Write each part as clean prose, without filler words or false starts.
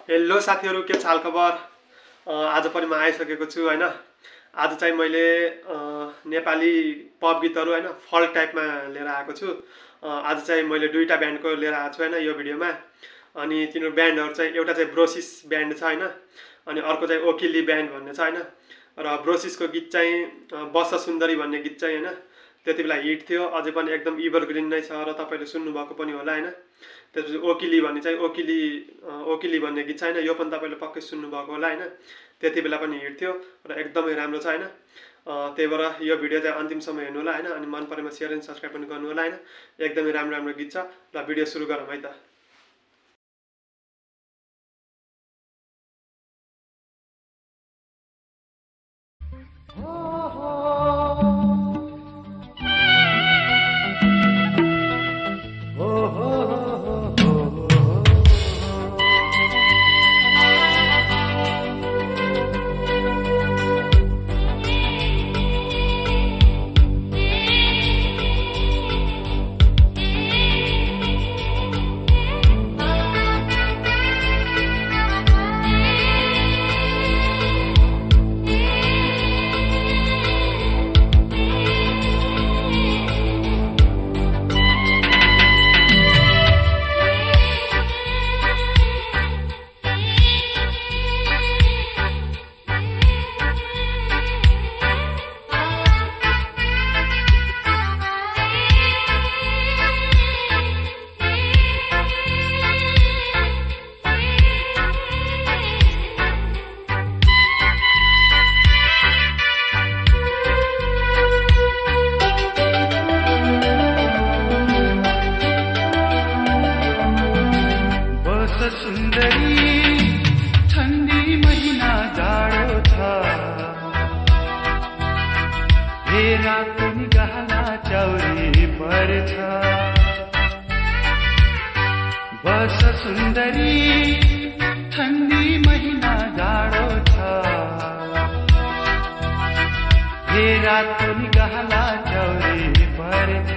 Hello साथीहरु, के छ हालखबर? आज पनि म आइसकेको छु हैन। आज चाहिँ मैले नेपाली पप गीतहरु हैन फल्क टाइपमा लिएर आएको छु। आज चाहिँ मैले दुईटा ब्यान्डको लिएर आएको छु हैन यो भिडियोमा। अनि तिनीहरु ब्यान्डहरु चाहिँ एउटा चाहिँ ब्रोसिस ब्यान्ड छ हैन, अनि अर्को चाहिँ ओकिली ब्यान्ड भन्ने छ हैन। र ब्रोसिसको गीत चाहिँ बस सुन्दरी भन्ने गीत चाहिँ हैन त्यतिबेला हिट थियो, अझै पनि एकदम एभरग्रीन नै छ र तपाईले सुन्नु भएको पनि होला हैन। त्यसपछि ओकिली भन्ने चाहिँ ओकिली भन्ने गीत छ हैन, यो पनि तपाईले पक्कै सुन्नु भएको होला हैन। त्यतिबेला पनि हिट थियो र एकदमै राम्रो छ हैन। त्यही भएर यो भिडियो चाहिँ अन्तिमसम्म हेर्नु होला हैन। अनि मन परेमा शेयर एन्ड सब्स्क्राइब पनि गर्नु होला हैन। एकदमै राम्रो गीत छ। ल भिडियो सुरु गरौँ है त। बस सुन्दरी ठण्डी महिना जाडो छ, हे रातो नि गहना चौरी पर्छ।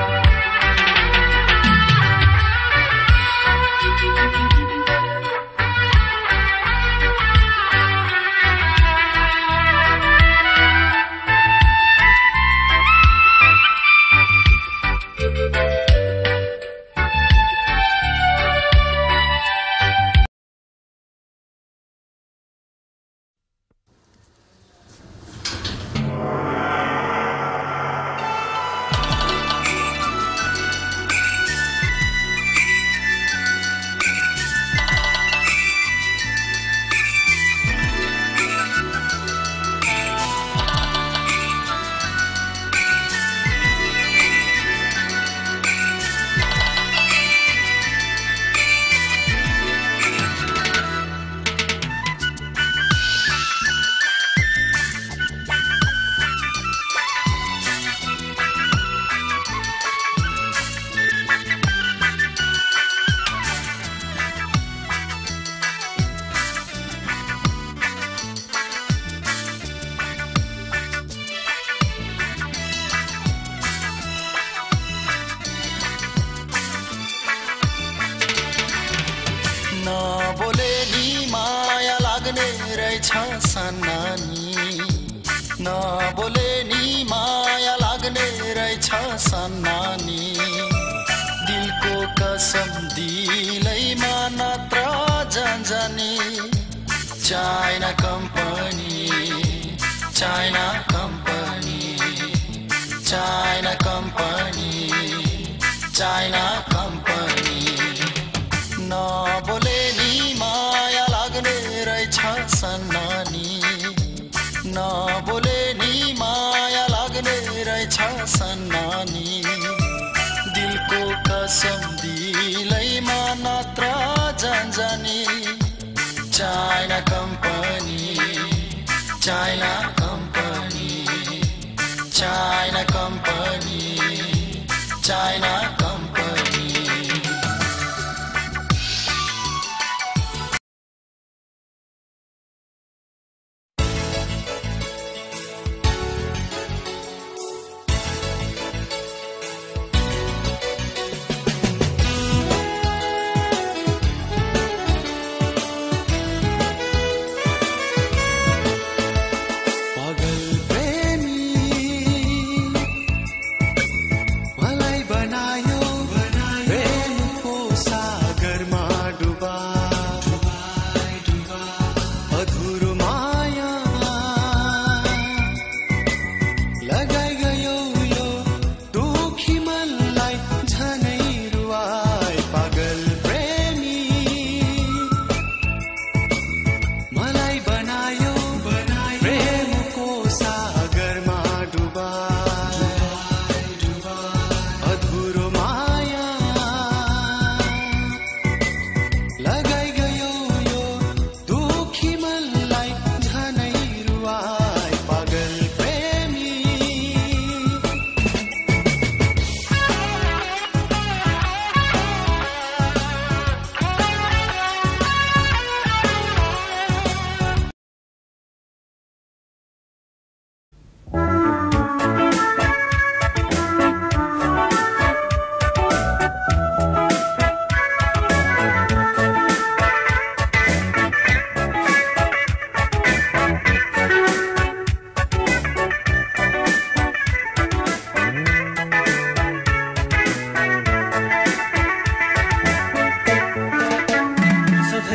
नबोले नि माया लाग्ने रहेछ सन्नानी, दिलको कसम दिलैमा नत्र जानी। China company, China company, China company, China company. नबोले नि माया लाग्ने रहेछ सन्नानी, नबोले नि माया लाग्ने रहेछ सन्नानी, दिलको कसम दिलैमा नत्र जानी। China company, China company, China company, China company.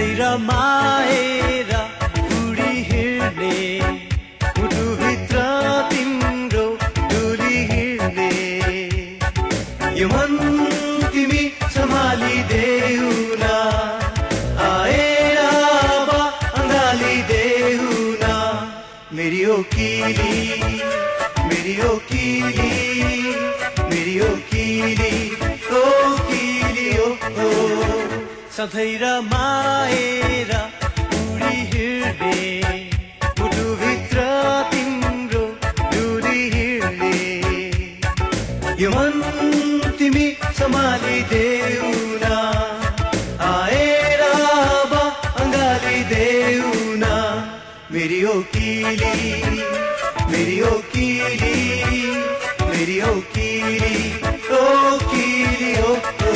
सधैँ रमाएर उडी हिँड्ने मुटुभित्र तिम्रो डुली हिँड्ने यो मन तिमी सम्हालिदेऊ न आएर अँगालिदेऊ न मेरी ओकिली मेरी ओकिली मेरी ओकिली ओकिली ओ सधैँ रमाएर उडी हिँड्ने मुटुभित्र तिम्रो डुली हिँड्ने यो मन तिमी सम्हालिदेऊ न आएर अँगालिदेऊ न मेरी ओकिली मेरी ओकिली मेरी ओकिली ओकिली ओ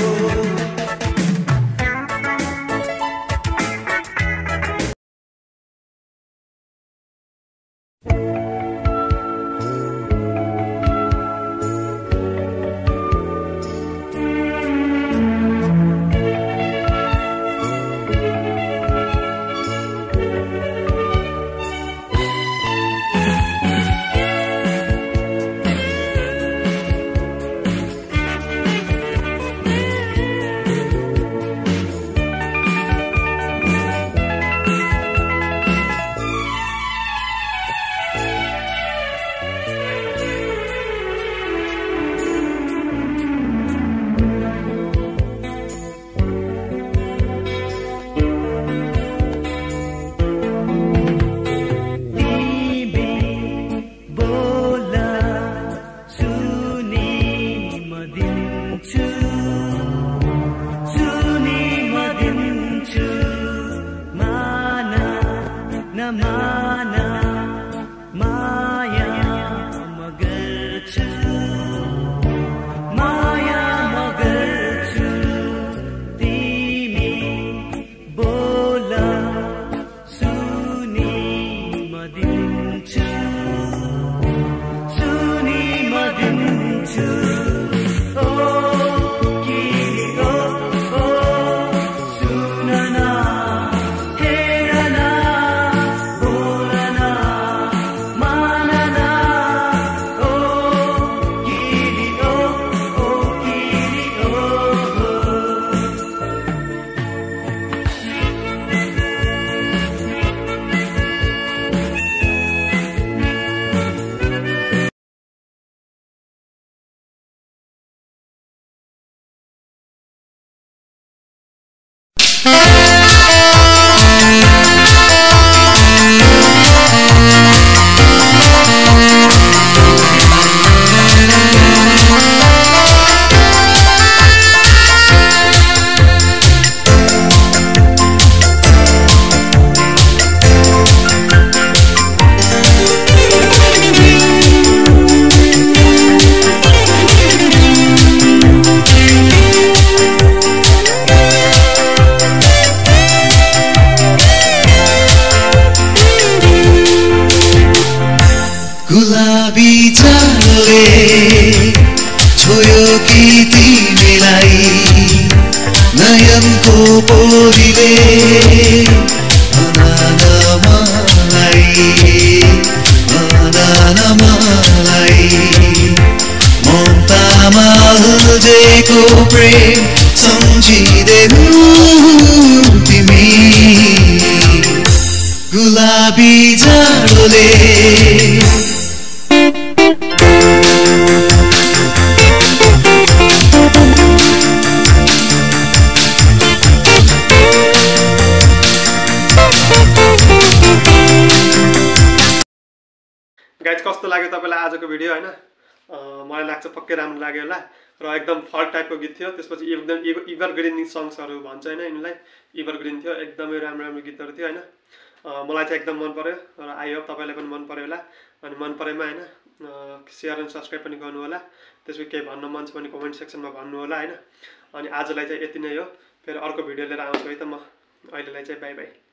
गुलाबी चालले छोयो कि तिमीलाई नयनको पोरीले भन मलाई ममतामा उल्झेको प्रेम सम्झिदेऊ तिमी गुलाबी जाडोले गाइज कस्तो लाग्यो तपाईँलाई आजको भिडियो हैन मलाई लाग्छ पक्कै राम्रो लाग्यो होला र एकदम फल टाइपको गीत थियो त्यसपछि एकदम एभरग्रीन सङ्ग्सहरु भन्छ हैन यिनलाई एभरग्रीन थियो एकदमै राम्रो राम्रो गीतहरु थियो हैन मलाई चाहिँ एकदम मन पर्यो र आई होप तपाईलाई पनि मन पर्यो होला अनि मन परेमा हैन शेयर एन्ड सब्स्क्राइब पनि गर्नु होला त्यसपछि केही भन्न मन छ भने कमेन्ट सेक्सनमा भन्नु होला हैन अनि आजलाई चाहिँ यति नै हो फेरि अर्को भिडियो लिएर आउँछु है त म अहिलेलाई चाहिँ बाइ बाइ